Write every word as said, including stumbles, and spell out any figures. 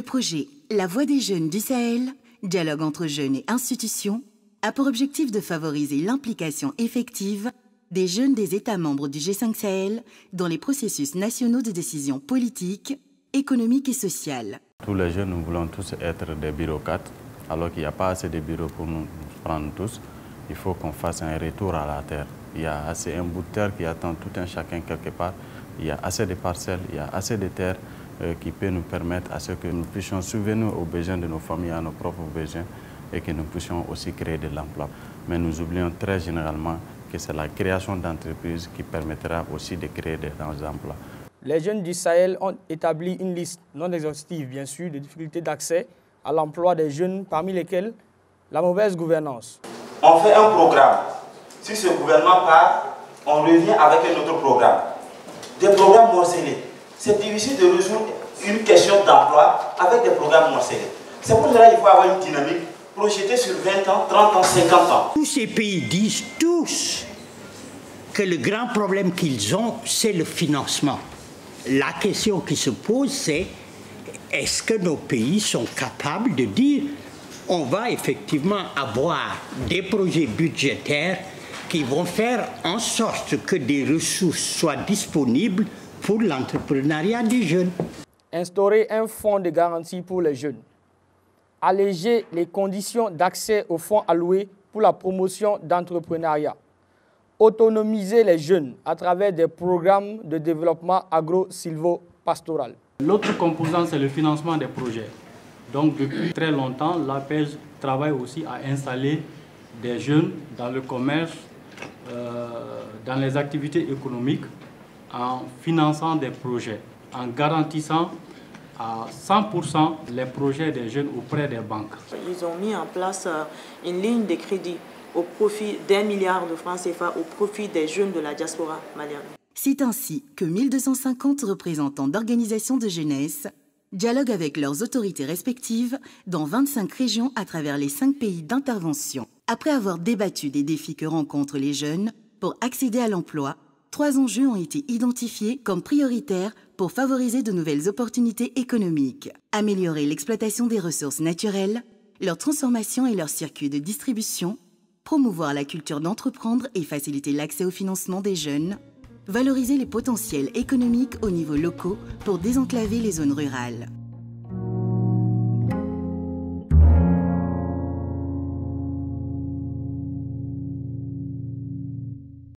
projet La Voix des jeunes du Sahel, dialogue entre jeunes et institutions, a pour objectif de favoriser l'implication effective des jeunes des États membres du G cinq Sahel dans les processus nationaux de décision politique, économique et sociale. Tous les jeunes, nous voulons tous être des bureaucrates, alors qu'il n'y a pas assez de bureaux pour nous prendre tous. Il faut qu'on fasse un retour à la terre. Il y a assez un bout de terre qui attend tout un chacun quelque part. Il y a assez de parcelles, il y a assez de terres euh, qui peut nous permettre à ce que nous puissions subvenir aux besoins de nos familles, à nos propres besoins, et que nous puissions aussi créer de l'emploi. Mais nous oublions très généralement que c'est la création d'entreprises qui permettra aussi de créer des emplois. Les jeunes du Sahel ont établi une liste non exhaustive, bien sûr, de difficultés d'accès à l'emploi des jeunes, parmi lesquelles la mauvaise gouvernance. On fait un programme. Si ce gouvernement part, on revient avec un autre programme. Des programmes morcelés. C'est difficile de résoudre une question d'emploi avec des programmes morcelés. C'est pour cela qu'il faut avoir une dynamique projetée sur vingt ans, trente ans, cinquante ans. Tous ces pays disent tous que le grand problème qu'ils ont, c'est le financement. La question qui se pose, c'est est-ce que nos pays sont capables de dire on va effectivement avoir des projets budgétaires qui vont faire en sorte que des ressources soient disponibles pour l'entrepreneuriat des jeunes. Instaurer un fonds de garantie pour les jeunes. Alléger les conditions d'accès aux fonds alloués pour la promotion d'entrepreneuriat. Autonomiser les jeunes à travers des programmes de développement agro-silvo-pastoral. L'autre composant, c'est le financement des projets. Donc depuis très longtemps, l'A P E J travaille aussi à installer des jeunes dans le commerce, euh, dans les activités économiques, en finançant des projets, en garantissant à cent pour cent les projets des jeunes auprès des banques. Ils ont mis en place une ligne de crédit au profit d'un milliard de francs C F A au profit des jeunes de la diaspora malienne. C'est ainsi que mille deux cent cinquante représentants d'organisations de jeunesse dialoguent avec leurs autorités respectives dans vingt-cinq régions à travers les cinq pays d'intervention. Après avoir débattu des défis que rencontrent les jeunes pour accéder à l'emploi, trois enjeux ont été identifiés comme prioritaires pour favoriser de nouvelles opportunités économiques. Améliorer l'exploitation des ressources naturelles, leur transformation et leurs circuits de distribution, promouvoir la culture d'entreprendre et faciliter l'accès au financement des jeunes, valoriser les potentiels économiques au niveau local pour désenclaver les zones rurales.